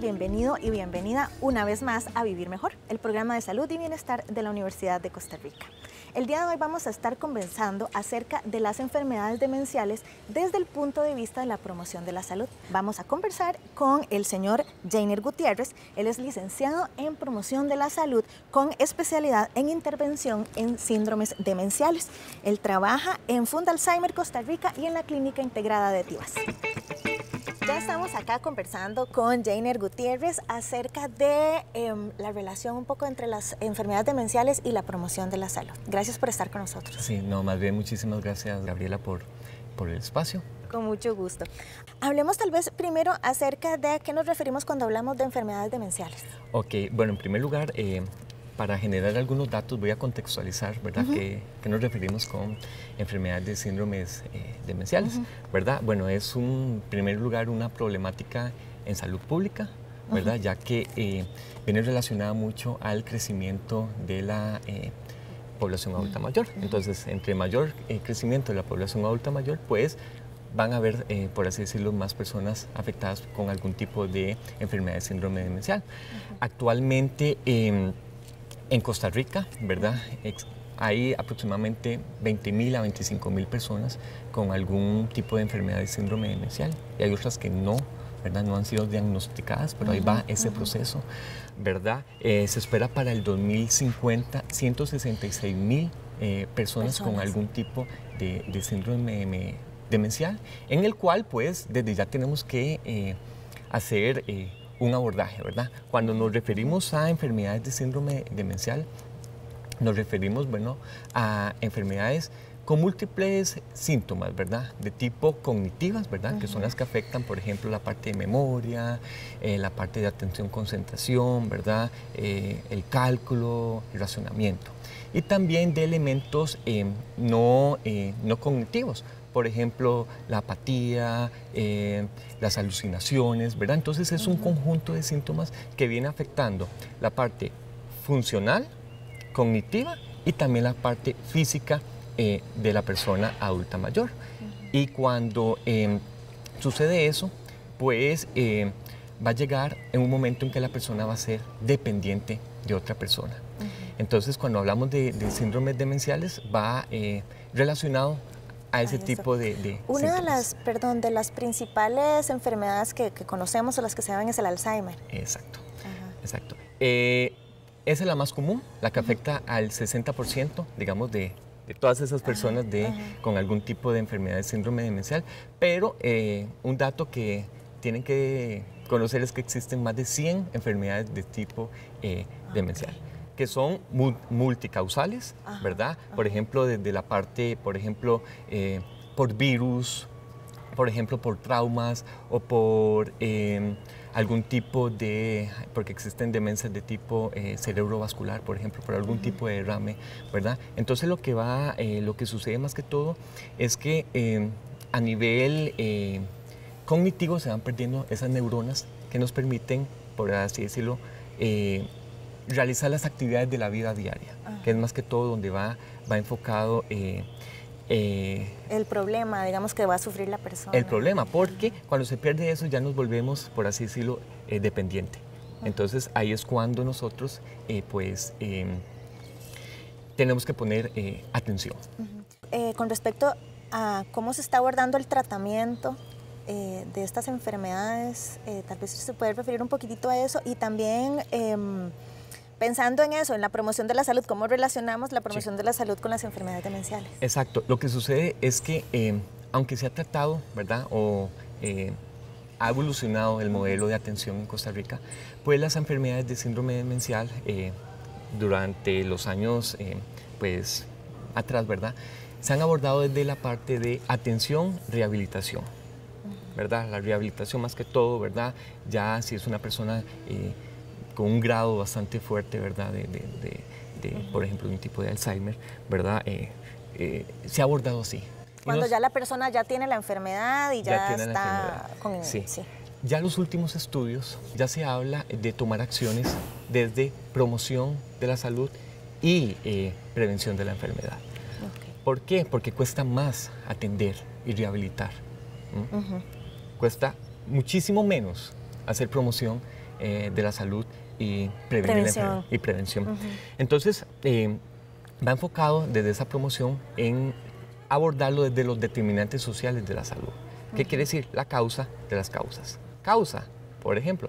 bienvenido y bienvenida una vez más a Vivir Mejor, el programa de salud y bienestar de la Universidad de Costa Rica. El día de hoy vamos a estar conversando acerca de las enfermedades demenciales desde el punto de vista de la promoción de la salud. Vamos a conversar con el señor Jainer Gutiérrez. Él es licenciado en promoción de la salud con especialidad en intervención en síndromes demenciales. Él trabaja en Funda Alzheimer Costa Rica y en la Clínica Integrada de Tibás. Ya estamos acá conversando con Jainer Gutiérrez acerca de la relación un poco entre las enfermedades demenciales y la promoción de la salud. Gracias por estar con nosotros. Sí, no, más bien muchísimas gracias, Gabriela, por el espacio. Con mucho gusto. Hablemos tal vez primero acerca de a qué nos referimos cuando hablamos de enfermedades demenciales. Ok, bueno, en primer lugar, para generar algunos datos voy a contextualizar, ¿verdad? ¿Qué nos referimos con enfermedades de síndromes demenciales? ¿Verdad? Bueno, es en primer lugar una problemática en salud pública, ¿verdad? Ya que viene relacionada mucho al crecimiento de la población adulta mayor. Entonces, entre mayor crecimiento de la población adulta mayor, pues van a haber, por así decirlo, más personas afectadas con algún tipo de enfermedad de síndrome demencial. Actualmente, en Costa Rica, ¿verdad? Hay aproximadamente 20.000 a 25.000 personas con algún tipo de enfermedad de síndrome demencial y hay otras que no, ¿verdad? No han sido diagnosticadas, pero ahí va ese proceso, ¿verdad? Se espera para el 2050 166.000 personas con algún tipo de síndrome demencial, en el cual pues desde ya tenemos que hacer un abordaje, ¿verdad? Cuando nos referimos a enfermedades de síndrome demencial, nos referimos, bueno, a enfermedades con múltiples síntomas, ¿verdad? De tipo cognitivas, ¿verdad? Que son las que afectan, por ejemplo, la parte de memoria, la parte de atención, concentración, ¿verdad? El cálculo, el razonamiento. Y también de elementos no cognitivos, por ejemplo, la apatía, las alucinaciones, ¿verdad? Entonces es un conjunto de síntomas que viene afectando la parte funcional, cognitiva y también la parte física de la persona adulta mayor. Y cuando sucede eso, pues va a llegar en un momento en que la persona va a ser dependiente de otra persona. Entonces, cuando hablamos de síndromes demenciales, va relacionado a ese tipo de Una de las principales enfermedades que conocemos o las que se ven es el Alzheimer. Exacto, exacto. Esa es la más común, la que afecta al 60%, digamos, de todas esas personas con algún tipo de enfermedad de síndrome demencial, pero un dato que tienen que conocer es que existen más de 100 enfermedades de tipo demencial, que son multicausales, ¿verdad? Por ejemplo, desde la parte, por ejemplo, por virus, por ejemplo, por traumas o por algún tipo porque existen demencias de tipo cerebrovascular, por ejemplo, por algún tipo de derrame, ¿verdad? Entonces lo que sucede más que todo es que a nivel cognitivo se van perdiendo esas neuronas que nos permiten, por así decirlo, realizar las actividades de la vida diaria, que es más que todo donde va enfocado el problema, digamos, que va a sufrir la persona. El problema, porque cuando se pierde eso ya nos volvemos, por así decirlo, dependiente. Entonces ahí es cuando nosotros tenemos que poner atención. Con respecto a cómo se está abordando el tratamiento de estas enfermedades, tal vez se puede referir un poquitito a eso y también pensando en eso, en la promoción de la salud, ¿cómo relacionamos la promoción de la salud con las enfermedades demenciales? Exacto. Lo que sucede es que, aunque se ha tratado, ¿verdad?, o ha evolucionado el modelo de atención en Costa Rica, pues las enfermedades de síndrome demencial durante los años, pues, atrás, ¿verdad?, se han abordado desde la parte de atención, rehabilitación, ¿verdad? La rehabilitación más que todo, ¿verdad? Ya si es una persona con un grado bastante fuerte, ¿verdad? Por ejemplo, de un tipo de Alzheimer, ¿verdad? Se ha abordado así. Cuando ya la persona ya tiene la enfermedad y ya está con... Sí. Ya los últimos estudios ya se habla de tomar acciones desde promoción de la salud y prevención de la enfermedad. ¿Por qué? Porque cuesta más atender y rehabilitar. Cuesta muchísimo menos hacer promoción de la salud y prevención. Entonces, va enfocado desde esa promoción en abordarlo desde los determinantes sociales de la salud. ¿Qué quiere decir? La causa de las causas. Causa, por ejemplo,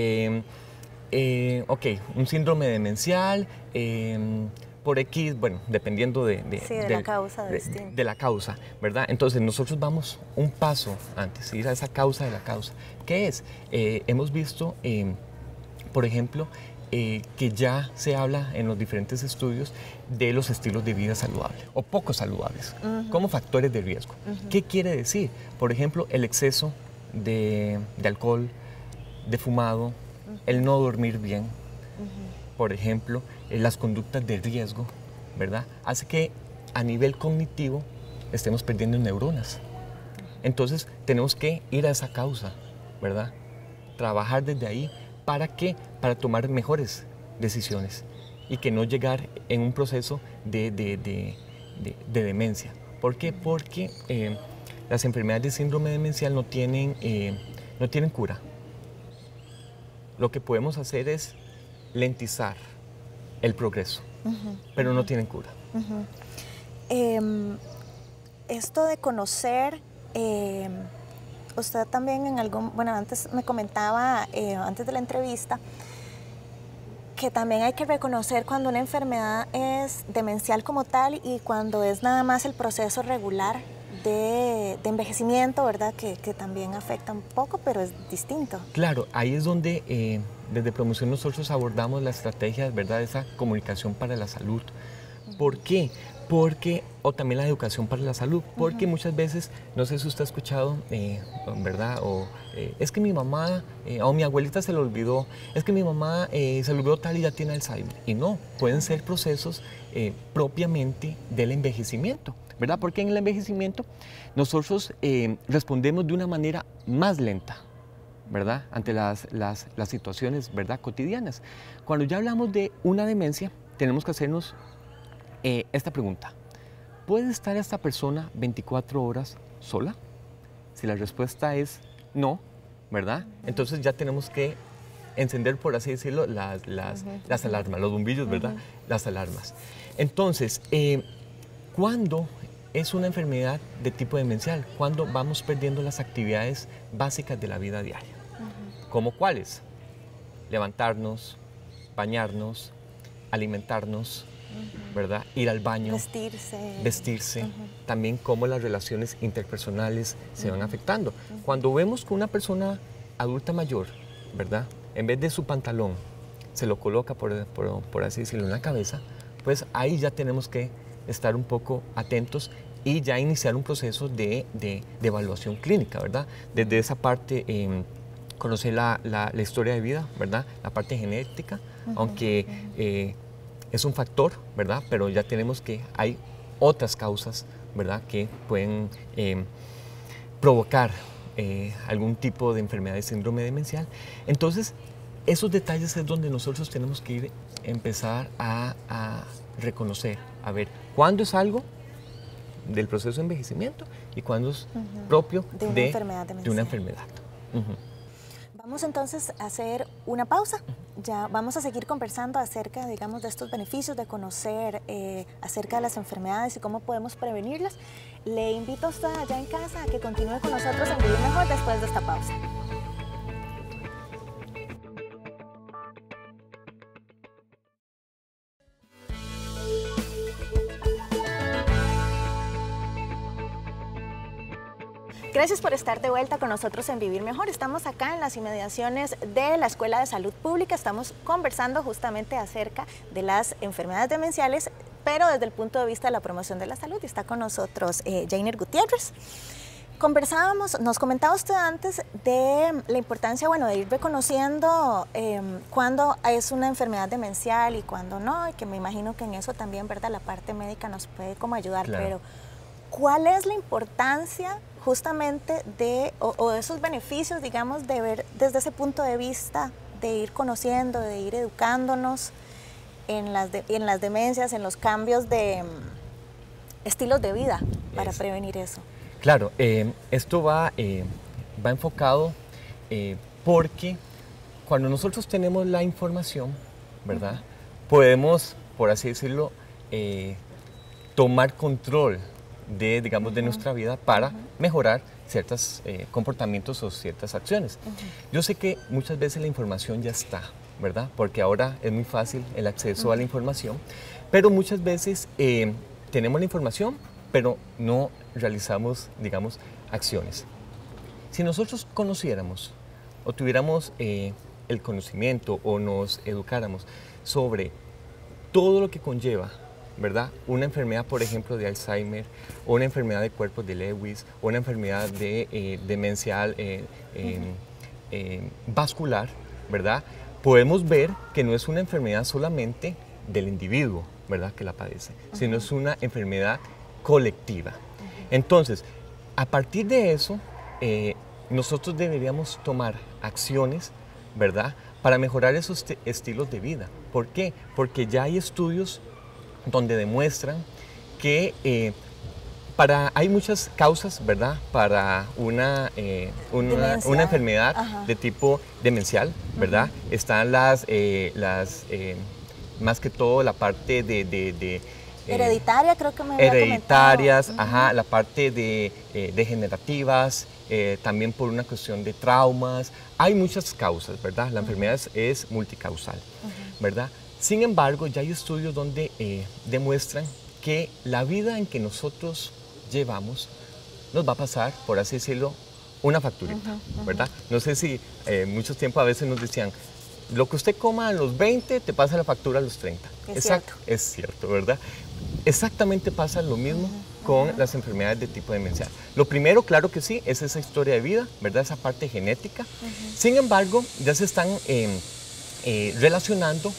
un síndrome demencial, por X, bueno, dependiendo de la causa, ¿verdad? Entonces nosotros vamos un paso antes, ir a esa causa de la causa. ¿Qué es? Hemos visto, por ejemplo, que ya se habla en los diferentes estudios de los estilos de vida saludables o poco saludables, como factores de riesgo. ¿Qué quiere decir? Por ejemplo, el exceso de alcohol, de fumado, el no dormir bien, por ejemplo, las conductas de riesgo, ¿verdad? Hace que a nivel cognitivo estemos perdiendo neuronas. Entonces tenemos que ir a esa causa, ¿verdad? Trabajar desde ahí. ¿Para qué? Para tomar mejores decisiones y que no llegar en un proceso de demencia. ¿Por qué? Porque las enfermedades de síndrome demencial no tienen cura. Lo que podemos hacer es lentizar el progreso, pero no tienen cura. Esto de conocer, usted también antes me comentaba, antes de la entrevista, que también hay que reconocer cuando una enfermedad es demencial como tal y cuando es nada más el proceso regular de envejecimiento, ¿verdad? Que también afecta un poco, pero es distinto. Claro, ahí es donde desde promoción nosotros abordamos la estrategia, ¿verdad? Esa comunicación para la salud. ¿Por qué? O también la educación para la salud, porque muchas veces, no sé si usted ha escuchado, ¿verdad? Es que mi mamá o mi abuelita se le olvidó, es que mi mamá se le olvidó tal y ya tiene Alzheimer. Y no, pueden ser procesos propiamente del envejecimiento, ¿verdad? Porque en el envejecimiento nosotros respondemos de una manera más lenta, ¿verdad? Ante las situaciones, ¿verdad? Cotidianas. Cuando ya hablamos de una demencia, tenemos que hacernos esta pregunta: ¿puede estar esta persona 24 horas sola? Si la respuesta es no, ¿verdad? Entonces ya tenemos que encender, por así decirlo, las alarmas, los bombillos, ¿verdad? Las alarmas. Entonces, ¿cuándo es una enfermedad de tipo demencial? Cuando vamos perdiendo las actividades básicas de la vida diaria. ¿Cómo cuáles? Levantarnos, bañarnos, alimentarnos, ¿verdad? Ir al baño, vestirse, también cómo las relaciones interpersonales se van afectando. Cuando vemos que una persona adulta mayor, ¿verdad? En vez de su pantalón, se lo coloca, por así decirlo, en la cabeza, pues ahí ya tenemos que estar un poco atentos y ya iniciar un proceso de evaluación clínica, ¿verdad? Desde esa parte, conocer la historia de vida, ¿verdad? La parte genética, aunque es un factor, ¿verdad? Pero ya tenemos que hay otras causas, ¿verdad? Que pueden provocar algún tipo de enfermedad de síndrome demencial. Entonces, esos detalles es donde nosotros tenemos que empezar a reconocer, a ver cuándo es algo del proceso de envejecimiento y cuándo es propio de una enfermedad. Vamos entonces a hacer una pausa. Ya vamos a seguir conversando acerca, digamos, de estos beneficios de conocer acerca de las enfermedades y cómo podemos prevenirlas. Le invito a usted allá en casa a que continúe con nosotros en Vivir Mejor después de esta pausa. Gracias por estar de vuelta con nosotros en Vivir Mejor. Estamos acá en las inmediaciones de la Escuela de Salud Pública. Estamos conversando justamente acerca de las enfermedades demenciales, pero desde el punto de vista de la promoción de la salud. Y está con nosotros Jainer Gutiérrez. Nos comentaba usted antes de la importancia, bueno, de ir reconociendo cuándo es una enfermedad demencial y cuándo no, y que me imagino que en eso también, ¿verdad?, la parte médica nos puede como ayudar, claro. Pero ¿cuál es la importancia justamente de esos beneficios, digamos, de ver desde ese punto de vista, de ir conociendo, de ir educándonos en las demencias, en los cambios de estilos de vida para prevenir eso? Claro, esto va enfocado porque cuando nosotros tenemos la información, ¿verdad? Podemos, por así decirlo, tomar control de, digamos, de nuestra vida para mejorar ciertos comportamientos o ciertas acciones. Yo sé que muchas veces la información ya está, ¿verdad? Porque ahora es muy fácil el acceso a la información, pero muchas veces tenemos la información, pero no realizamos, digamos, acciones. Si nosotros conociéramos o tuviéramos el conocimiento o nos educáramos sobre todo lo que conlleva, ¿verdad? Una enfermedad, por ejemplo, de Alzheimer, o una enfermedad de cuerpos de Lewis, o una enfermedad de demencial vascular, ¿verdad? Podemos ver que no es una enfermedad solamente del individuo, ¿verdad?, que la padece, sino es una enfermedad colectiva. Entonces, a partir de eso, nosotros deberíamos tomar acciones, ¿verdad?, para mejorar esos estilos de vida. ¿Por qué? Porque ya hay estudios donde demuestran que hay muchas causas, ¿verdad?, para una enfermedad de tipo demencial, ¿verdad? Están más que todo la parte de hereditaria, creo que me había hereditarias, la parte de degenerativas, también por una cuestión de traumas. Hay muchas causas, ¿verdad? La enfermedad es multicausal, ¿verdad? Sin embargo, ya hay estudios donde demuestran que la vida en que nosotros llevamos nos va a pasar, por así decirlo, una facturita, ¿verdad? No sé si muchos tiempos a veces nos decían, lo que usted coma a los 20 te pasa la factura a los 30. Exacto, es cierto, ¿verdad? Exactamente pasa lo mismo con las enfermedades de tipo demencial. Lo primero, claro que sí, es esa historia de vida, ¿verdad? Esa parte genética. Sin embargo, ya se están relacionando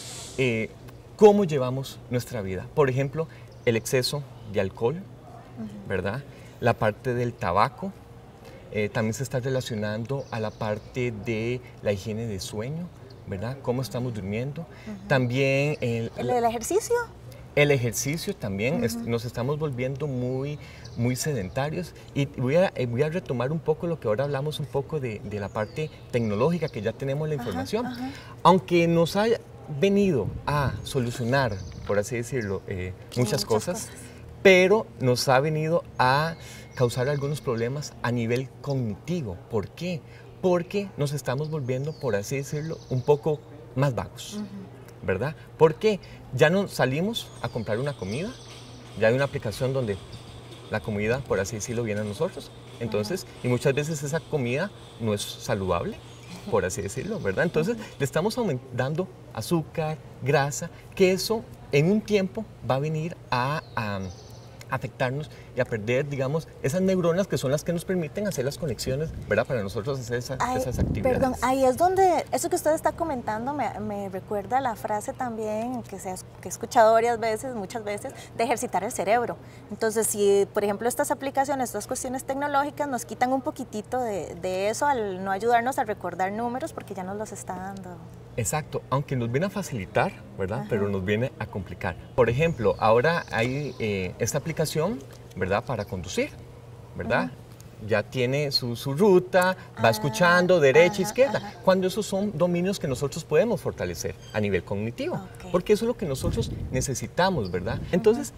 cómo llevamos nuestra vida. Por ejemplo, el exceso de alcohol, ¿verdad? La parte del tabaco. También se está relacionando a la parte de la higiene de sueño, ¿verdad? Cómo estamos durmiendo. También ¿El ejercicio? El ejercicio también, nos estamos volviendo muy sedentarios, y voy a retomar un poco lo que ahora hablamos un poco de la parte tecnológica, que ya tenemos la información. Aunque nos haya venido a solucionar, por así decirlo, muchas cosas, pero nos ha venido a causar algunos problemas a nivel cognitivo. ¿Por qué? Porque nos estamos volviendo, por así decirlo, un poco más vagos, ¿verdad? Porque ya no salimos a comprar una comida, ya hay una aplicación donde la comida, por así decirlo, viene a nosotros. Entonces, y muchas veces esa comida no es saludable, por así decirlo, ¿verdad? Entonces, le estamos aumentando azúcar, grasa, que eso en un tiempo va a venir a afectarnos y a perder, digamos, esas neuronas que son las que nos permiten hacer las conexiones, ¿verdad? Para nosotros hacer esas actividades. Perdón, ahí es donde eso que usted está comentando me recuerda la frase también que he escuchado muchas veces, de ejercitar el cerebro. Entonces, si, por ejemplo, estas aplicaciones, estas cuestiones tecnológicas nos quitan un poquitito de eso al no ayudarnos a recordar números, porque ya nos los está dando. Exacto, aunque nos viene a facilitar, ¿verdad? Pero nos viene a complicar. Por ejemplo, ahora hay esta aplicación, ¿verdad?, para conducir, ¿verdad? Ya tiene su ruta, va escuchando derecha, izquierda, cuando esos son dominios que nosotros podemos fortalecer a nivel cognitivo, porque eso es lo que nosotros necesitamos, ¿verdad? Entonces,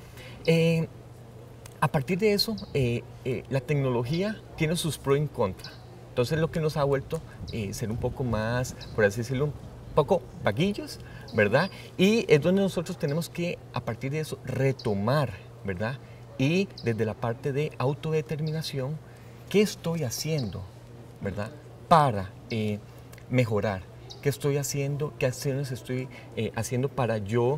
a partir de eso, la tecnología tiene sus pros y contras. Entonces, lo que nos ha vuelto ser un poco más, por así decirlo, un poco vaguillos, ¿verdad? Y es donde nosotros tenemos que, a partir de eso, retomar, ¿verdad? Y desde la parte de autodeterminación, ¿qué estoy haciendo, ¿verdad?, para mejorar? ¿Qué estoy haciendo? ¿Qué acciones estoy haciendo para yo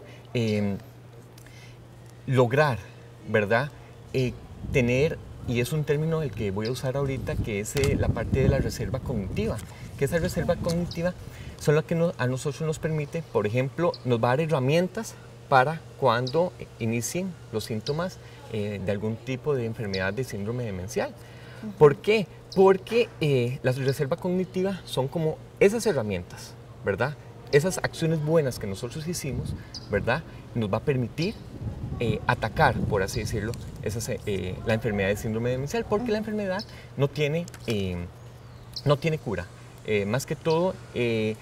lograr, ¿verdad?, tener, y es un término el que voy a usar ahorita, que es la parte de la reserva cognitiva. Que esa reserva cognitiva son las que a nosotros nos permite, por ejemplo, nos va a dar herramientas para cuando inicien los síntomas de algún tipo de enfermedad de síndrome demencial. ¿Por qué? Porque las reservas cognitivas son como esas herramientas, ¿verdad? Esas acciones buenas que nosotros hicimos, ¿verdad?, nos va a permitir atacar, por así decirlo, la enfermedad de síndrome demencial, porque la enfermedad no tiene cura. Más que todo,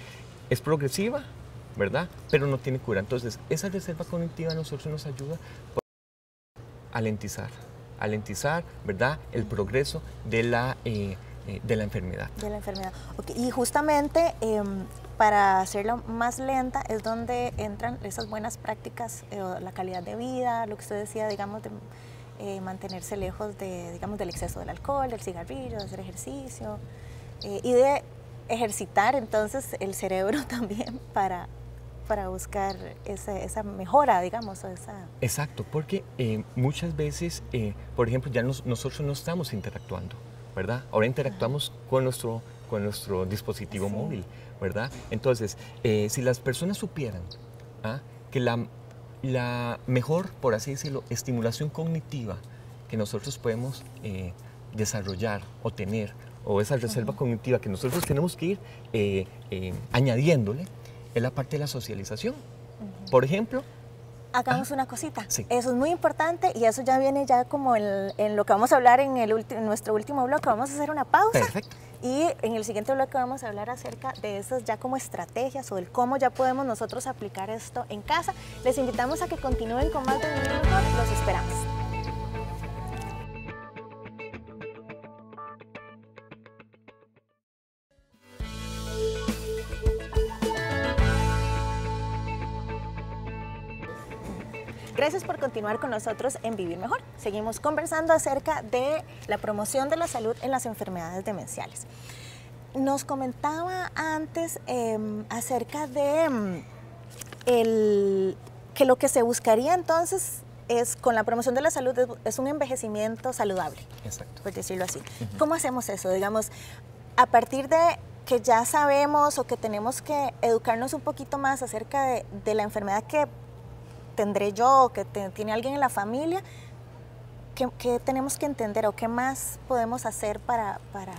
es progresiva, ¿verdad? Pero no tiene cura. Entonces, esa reserva cognitiva a nosotros nos ayuda a alentizar, ¿verdad? El progreso de la enfermedad. De la enfermedad. Okay. Y justamente para hacerlo más lenta es donde entran esas buenas prácticas, la calidad de vida, lo que usted decía, digamos, de mantenerse lejos de, digamos, del exceso del alcohol, del cigarrillo, de hacer ejercicio y de ejercitar entonces el cerebro también para buscar esa mejora, digamos. Exacto, porque muchas veces, por ejemplo, ya nosotros no estamos interactuando, ¿verdad? Ahora interactuamos con nuestro dispositivo móvil, ¿verdad? Entonces, si las personas supieran que la mejor, por así decirlo, estimulación cognitiva que nosotros podemos desarrollar o tener, o esa reserva cognitiva que nosotros tenemos que ir añadiéndole, es la parte de la socialización. Por ejemplo, hagamos una cosita. Sí. Eso es muy importante y eso ya viene ya como en lo que vamos a hablar en nuestro último bloque. Vamos a hacer una pausa. Perfecto. Y en el siguiente bloque vamos a hablar acerca de esas ya como estrategias o del cómo ya podemos nosotros aplicar esto en casa. Les invitamos a que continúen con más de Vivir Mejor. Los esperamos. Gracias por continuar con nosotros en Vivir Mejor. Seguimos conversando acerca de la promoción de la salud en las enfermedades demenciales. Nos comentaba antes acerca de que lo que se buscaría entonces es, con la promoción de la salud, es un envejecimiento saludable. Exacto. Por decirlo así. ¿Cómo hacemos eso? Digamos, a partir de que ya sabemos o que tenemos que educarnos un poquito más acerca de la enfermedad que tendré yo o que tiene alguien en la familia, ¿qué tenemos que entender o qué más podemos hacer para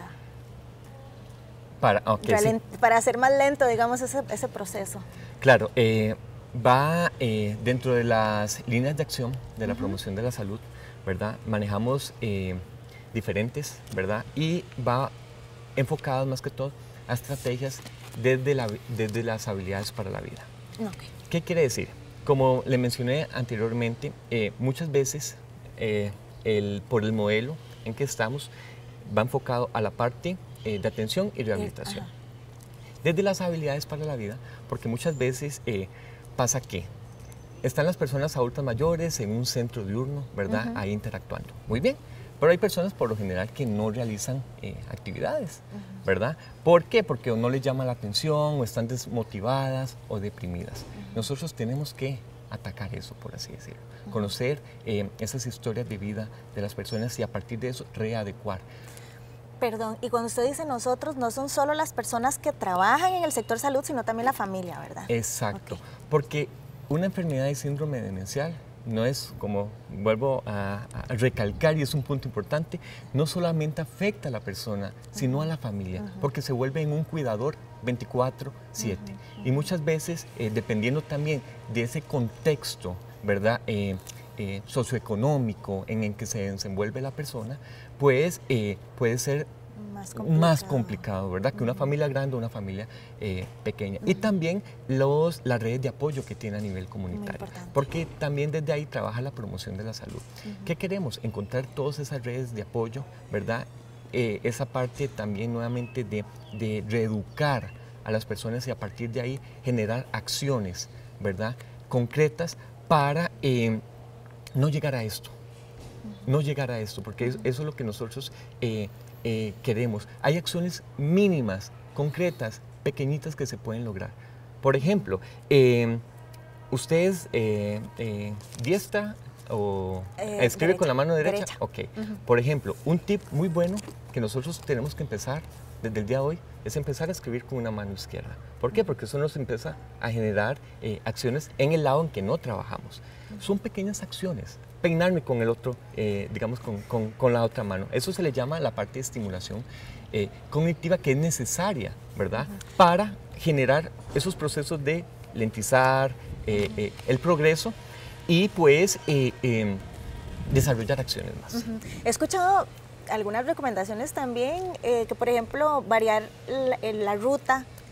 hacer más lento, digamos, ese proceso? Claro, va dentro de las líneas de acción de la promoción de la salud, ¿verdad? Manejamos diferentes, ¿verdad? Y va enfocado más que todo a estrategias desde las habilidades para la vida. Okay. ¿Qué quiere decir? Como le mencioné anteriormente, muchas veces por el modelo en que estamos va enfocado a la parte de atención y rehabilitación. Desde las habilidades para la vida, porque muchas veces pasa que están las personas adultas mayores en un centro diurno, ¿verdad? Ahí interactuando. Muy bien, pero hay personas por lo general que no realizan actividades, ¿verdad? ¿Por qué? Porque o no les llama la atención, o están desmotivadas o deprimidas. Nosotros tenemos que atacar eso, por así decirlo. Conocer esas historias de vida de las personas y a partir de eso readecuar. Perdón, y cuando usted dice nosotros, no son solo las personas que trabajan en el sector salud, sino también la familia, ¿verdad? Exacto, Okay. Porque una enfermedad de síndrome demencial no es, como vuelvo a recalcar, y es un punto importante, no solamente afecta a la persona, sino a la familia, porque se vuelve en un cuidador 24/7. Y muchas veces, dependiendo también de ese contexto, ¿verdad? Socioeconómico en el que se desenvuelve la persona, pues puede ser más complicado, ¿verdad? Que una familia grande o una familia pequeña. Y también las redes de apoyo que tiene a nivel comunitario, porque también desde ahí trabaja la promoción de la salud. ¿Qué queremos? Encontrar todas esas redes de apoyo, ¿verdad? Esa parte también nuevamente de reeducar a las personas y a partir de ahí generar acciones, ¿verdad? Concretas para no llegar a esto. No llegar a esto, porque eso es lo que nosotros queremos. Hay acciones mínimas, concretas, pequeñitas que se pueden lograr. Por ejemplo, ¿usted es diestra o escribe derecha, con la mano derecha? Derecha. Ok. Por ejemplo, un tip muy bueno que nosotros tenemos que empezar desde el día de hoy es empezar a escribir con una mano izquierda. ¿Por qué? Porque eso nos empieza a generar acciones en el lado en que no trabajamos. Son pequeñas acciones. Peinarme con el otro, digamos, con la otra mano. Eso se le llama la parte de estimulación cognitiva que es necesaria, ¿verdad? Para generar esos procesos de lentizar el progreso y pues desarrollar acciones más. He escuchado algunas recomendaciones también, que por ejemplo variar la ruta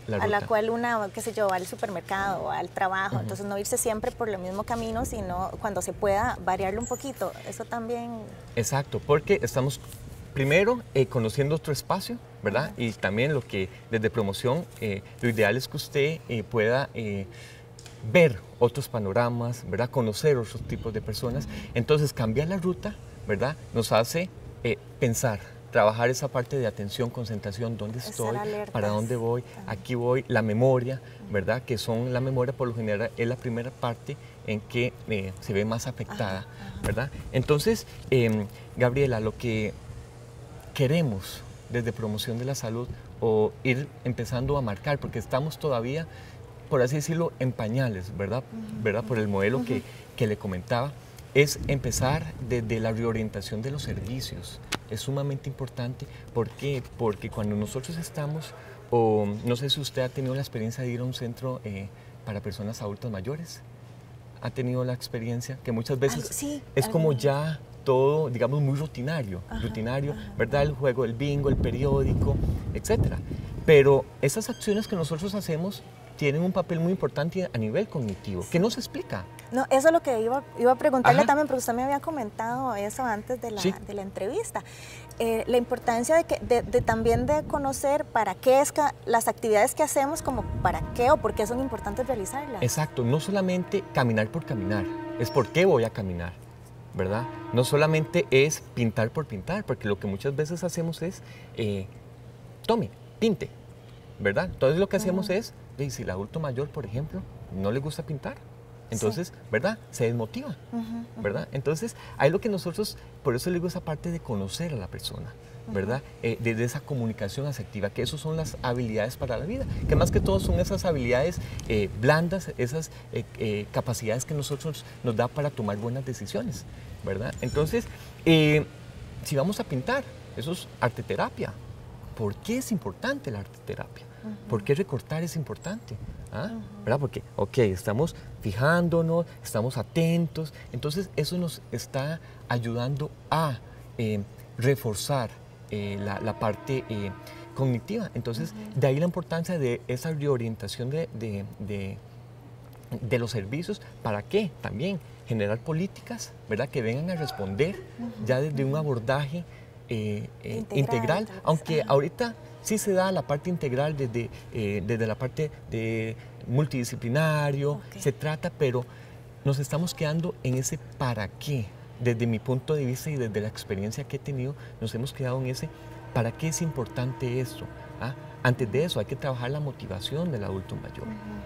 a la cual una, qué sé yo, va al supermercado o al trabajo, entonces no irse siempre por el mismo camino, sino cuando se pueda variarlo un poquito, eso también... Exacto, porque estamos primero conociendo otro espacio, ¿verdad? Y también lo que desde promoción, lo ideal es que usted pueda ver otros panoramas, ¿verdad? Conocer otros tipos de personas. Entonces cambiar la ruta, ¿verdad? Nos hace pensar, trabajar esa parte de atención, concentración, dónde estoy, para dónde voy, aquí voy, la memoria, ¿verdad? Que son la memoria por lo general es la primera parte en que se ve más afectada, ¿verdad? Entonces, Gabriela, lo que queremos desde promoción de la salud o ir empezando a marcar, porque estamos todavía, por así decirlo, en pañales, ¿verdad? ¿Verdad? Por el modelo que le comentaba, es empezar desde la reorientación de los servicios. Es sumamente importante. ¿Por qué? Porque cuando nosotros estamos, o no sé si usted ha tenido la experiencia de ir a un centro para personas adultas mayores, ha tenido la experiencia que muchas veces es como ya todo, digamos, muy rutinario, ¿verdad? El juego, el bingo, el periódico, etcétera. Pero esas acciones que nosotros hacemos tienen un papel muy importante a nivel cognitivo, que no se explica. No, eso es lo que iba a preguntarle también, porque usted me había comentado eso antes de la entrevista. La importancia también de conocer para qué es las actividades que hacemos, como para qué o por qué son importantes realizarlas. Exacto, no solamente caminar por caminar, es por qué voy a caminar, ¿verdad? No solamente es pintar por pintar, porque lo que muchas veces hacemos es, tome, pinte, ¿verdad? Entonces lo que hacemos es, si el adulto mayor, por ejemplo, no le gusta pintar, entonces, ¿verdad? Se desmotiva, ¿verdad? Entonces, hay lo que nosotros, por eso le digo esa parte de conocer a la persona, ¿verdad? Desde esa comunicación asertiva, que esas son las habilidades para la vida, que más que todo son esas habilidades blandas, esas capacidades que nosotros nos da para tomar buenas decisiones, ¿verdad? Entonces, si vamos a pintar, eso es arte terapia. ¿Por qué es importante la arte terapia? ¿Por qué recortar es importante? ¿Verdad? Porque, estamos fijándonos, estamos atentos, entonces eso nos está ayudando a reforzar la parte cognitiva. Entonces, de ahí la importancia de esa reorientación de los servicios. ¿Para qué? También generar políticas, ¿verdad? Que vengan a responder ya desde un abordaje integral, aunque ahorita sí se da la parte integral desde la parte de multidisciplinario, se trata, pero nos estamos quedando en ese para qué. Desde mi punto de vista y desde la experiencia que he tenido, nos hemos quedado en ese para qué es importante esto. Antes de eso hay que trabajar la motivación del adulto mayor.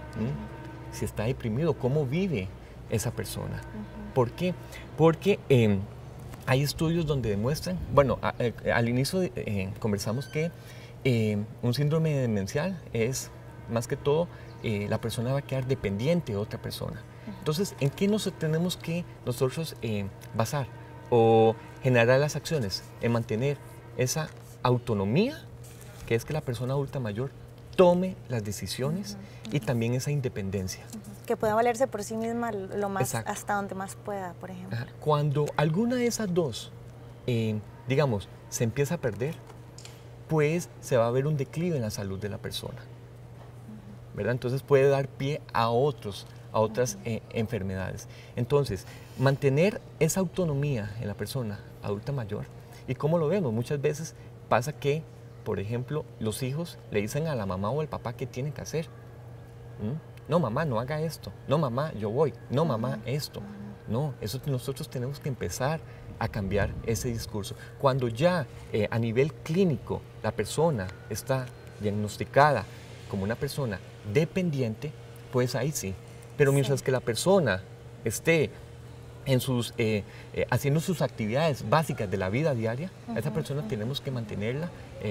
Si está deprimido, ¿cómo vive esa persona? ¿Por qué? Porque hay estudios donde demuestran, bueno, al inicio conversamos que un síndrome demencial es, más que todo, la persona va a quedar dependiente de otra persona. Entonces, ¿en qué nos tenemos que nosotros basar o generar las acciones? En mantener esa autonomía, que es que la persona adulta mayor tome las decisiones y también esa independencia. Que pueda valerse por sí misma lo más, hasta donde más pueda, por ejemplo. Cuando alguna de esas dos, digamos, se empieza a perder, pues se va a ver un declive en la salud de la persona, ¿verdad? Entonces puede dar pie a otras enfermedades. Entonces, mantener esa autonomía en la persona adulta mayor, ¿y cómo lo vemos? Muchas veces pasa que, por ejemplo, los hijos le dicen a la mamá o al papá qué tienen que hacer. No, mamá, no haga esto. No, mamá, yo voy. No, mamá, esto. No, eso nosotros tenemos que empezar a cambiar ese discurso. Cuando ya a nivel clínico la persona está diagnosticada como una persona dependiente, pues ahí sí. Pero mientras que la persona esté en haciendo sus actividades básicas de la vida diaria, a esa persona tenemos que mantenerla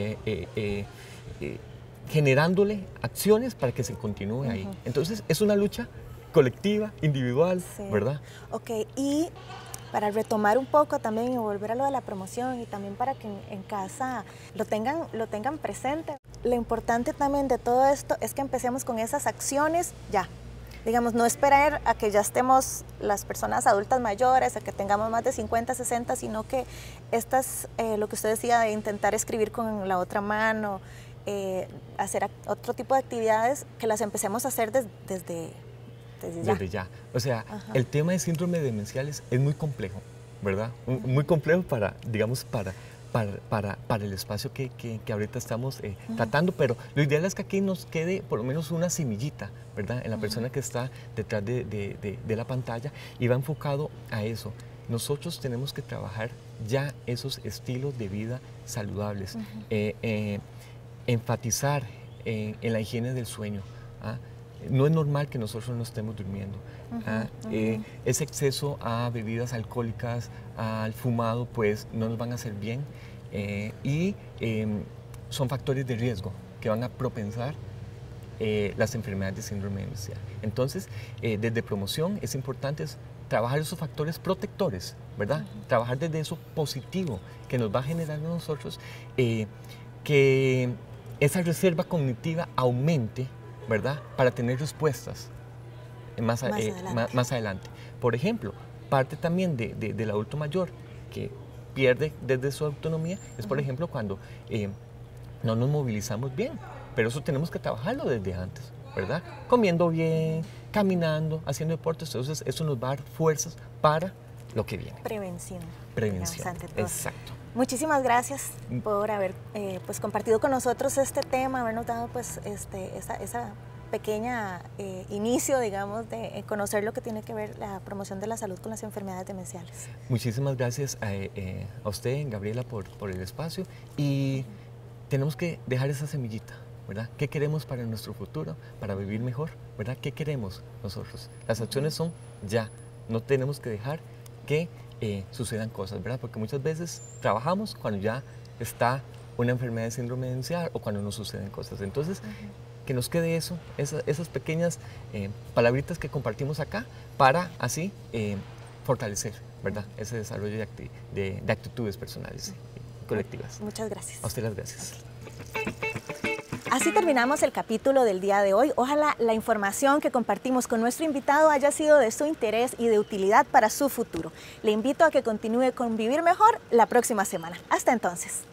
generándole acciones para que se continúe ahí. Entonces, es una lucha colectiva, individual, ¿verdad? Ok, y para retomar un poco también y volver a lo de la promoción y también para que en casa lo tengan presente. Lo importante también de todo esto es que empecemos con esas acciones ya. Digamos, no esperar a que ya estemos las personas adultas mayores, a que tengamos más de 50, 60, sino que lo que usted decía de intentar escribir con la otra mano, hacer otro tipo de actividades, que las empecemos a hacer desde ya. Desde ya. O sea, el tema de síndrome demenciales es muy complejo, ¿verdad? Muy complejo para, digamos, para el espacio que ahorita estamos tratando, pero lo ideal es que aquí nos quede por lo menos una semillita, ¿verdad? En la persona que está detrás de la pantalla y va enfocado a eso. Nosotros tenemos que trabajar ya esos estilos de vida saludables, enfatizar en la higiene del sueño. No es normal que nosotros no estemos durmiendo. Ese exceso a bebidas alcohólicas, al fumado, pues no nos van a hacer bien y son factores de riesgo que van a propensar las enfermedades de síndrome demencial. Entonces, desde promoción es importante trabajar esos factores protectores, ¿verdad? Trabajar desde eso positivo que nos va a generar a nosotros que esa reserva cognitiva aumente, ¿verdad? Para tener respuestas más adelante. Por ejemplo, parte también del adulto mayor que pierde desde su autonomía es, por ejemplo, cuando no nos movilizamos bien, pero eso tenemos que trabajarlo desde antes, ¿verdad? Comiendo bien, caminando, haciendo deportes, entonces eso nos va a dar fuerzas para lo que viene. Prevención. Prevención, exacto. Muchísimas gracias por haber pues compartido con nosotros este tema, habernos dado pues esa pequeña inicio, digamos, de conocer lo que tiene que ver la promoción de la salud con las enfermedades demenciales. Muchísimas gracias a usted, Gabriela, por el espacio, y tenemos que dejar esa semillita, ¿verdad? ¿Qué queremos para nuestro futuro, para vivir mejor, ¿verdad? ¿Qué queremos nosotros? Las acciones son ya, no tenemos que dejar que sucedan cosas, ¿verdad? Porque muchas veces trabajamos cuando ya está una enfermedad de síndrome demencial o cuando no suceden cosas. Entonces, que nos quede eso, esas pequeñas palabritas que compartimos acá para así fortalecer, ¿verdad? Ese desarrollo de actitudes personales y colectivas. Muchas gracias. A usted las gracias. Así terminamos el capítulo del día de hoy. Ojalá la información que compartimos con nuestro invitado haya sido de su interés y de utilidad para su futuro. Le invito a que continúe con Vivir Mejor la próxima semana. Hasta entonces.